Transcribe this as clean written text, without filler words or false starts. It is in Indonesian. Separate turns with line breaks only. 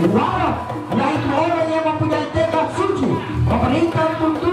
Walau yaitu orang yang mempunyai tekad suci memberikan tuntunan